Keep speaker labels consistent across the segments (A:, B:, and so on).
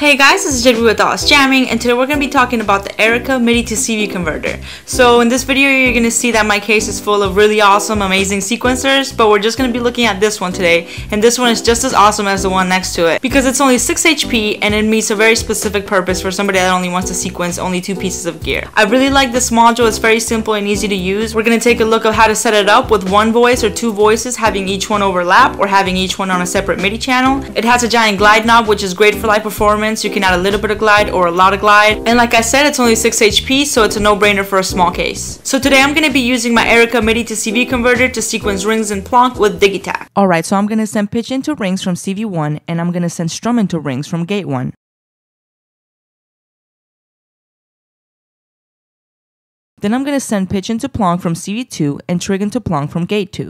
A: Hey guys, this is JB with Dallas Jamming, and today we're going to be talking about the Erica MIDI to CV converter. So in this video you're going to see that my case is full of really awesome, amazing sequencers, but we're just going to be looking at this one today, and this one is just as awesome as the one next to it because it's only 6 HP and it meets a very specific purpose for somebody that only wants to sequence only 2 pieces of gear. I really like this module. It's very simple and easy to use. We're going to take a look at how to set it up with one voice or 2 voices, having each one overlap or having each one on a separate MIDI channel. It has a giant glide knob, which is great for live performance. You can add a little bit of glide or a lot of glide, and like I said, it's only 6 HP, so it's a no-brainer for a small case. So today I'm going to be using my Erica MIDI to CV converter to sequence rings and plonk with Digitact. Alright, so I'm going to send pitch into rings from CV1, and I'm going to send strum into rings from gate 1. Then I'm going to send pitch into plonk from CV2 and trig into plonk from gate 2.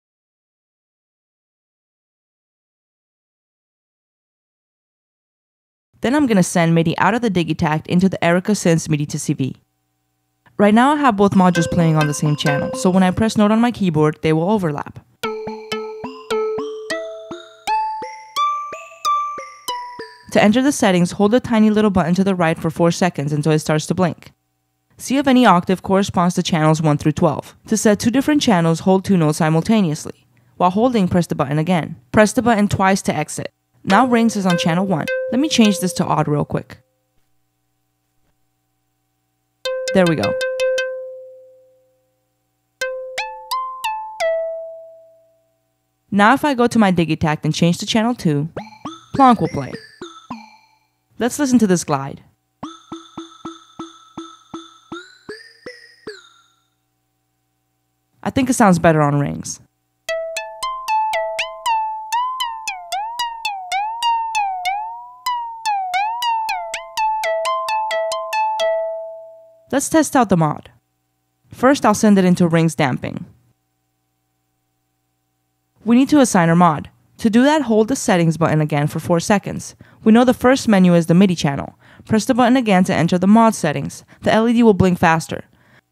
A: Then I'm going to send MIDI out of the Digitact into the Erica Synths MIDI to CV. Right now I have both modules playing on the same channel, so when I press note on my keyboard, they will overlap. To enter the settings, hold the tiny little button to the right for 4 seconds until it starts to blink. See if any octave corresponds to channels 1 through 12. To set 2 different channels, hold 2 notes simultaneously. While holding, press the button again. Press the button twice to exit. Now rings is on channel 1. Let me change this to odd real quick. There we go. Now if I go to my Digitact and change to channel 2, plonk will play. Let's listen to this glide. I think it sounds better on rings. Let's test out the mod. First, I'll send it into rings damping. We need to assign our mod. To do that, hold the settings button again for 4 seconds. We know the first menu is the MIDI channel. Press the button again to enter the mod settings. The LED will blink faster.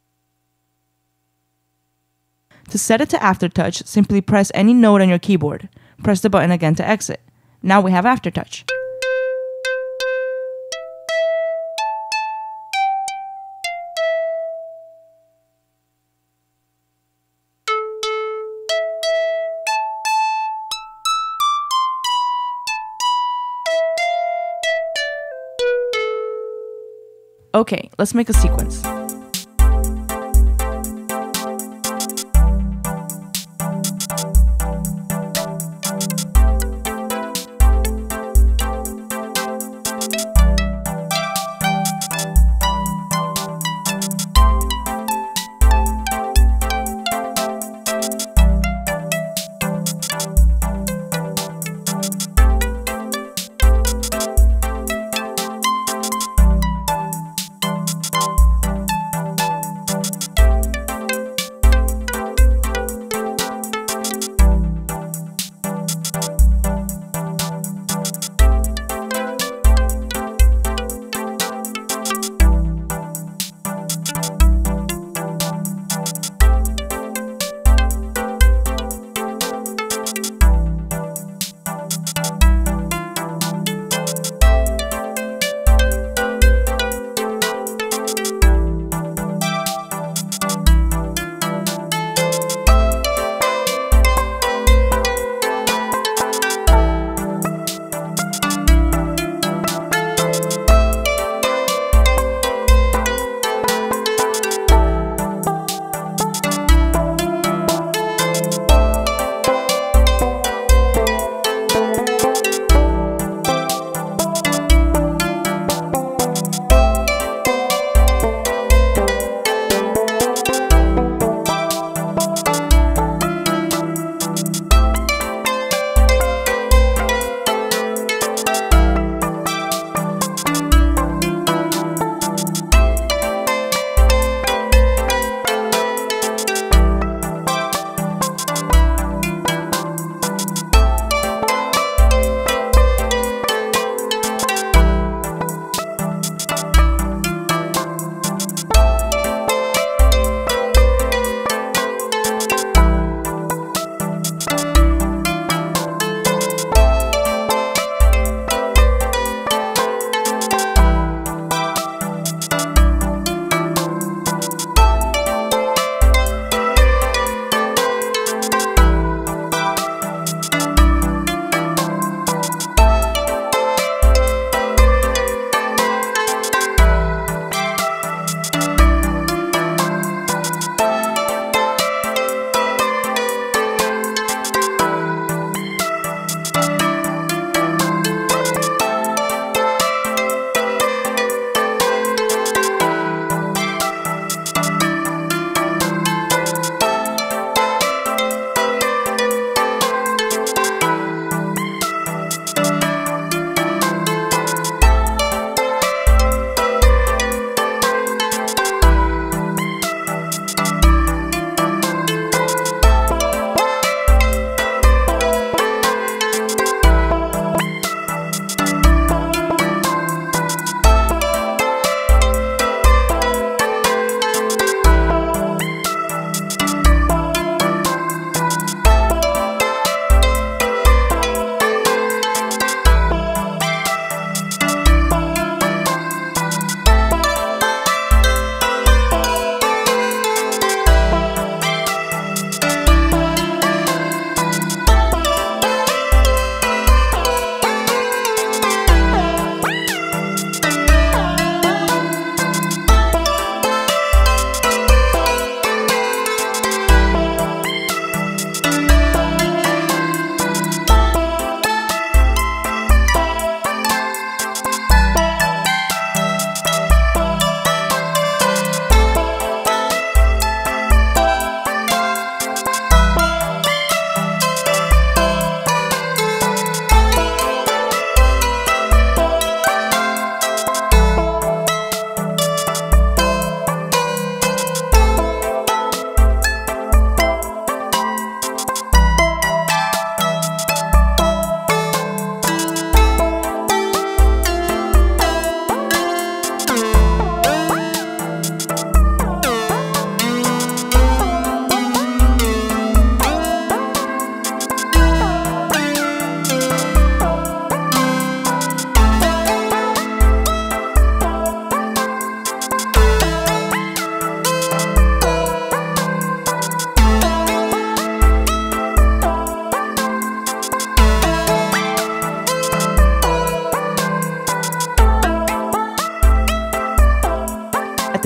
A: To set it to aftertouch, simply press any note on your keyboard. Press the button again to exit. Now we have aftertouch. Okay, let's make a sequence.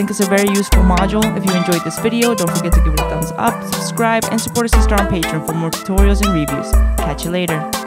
A: think it's a very useful module. If you enjoyed this video, don't forget to give it a thumbs up, subscribe, and support our sister on Patreon for more tutorials and reviews. Catch you later.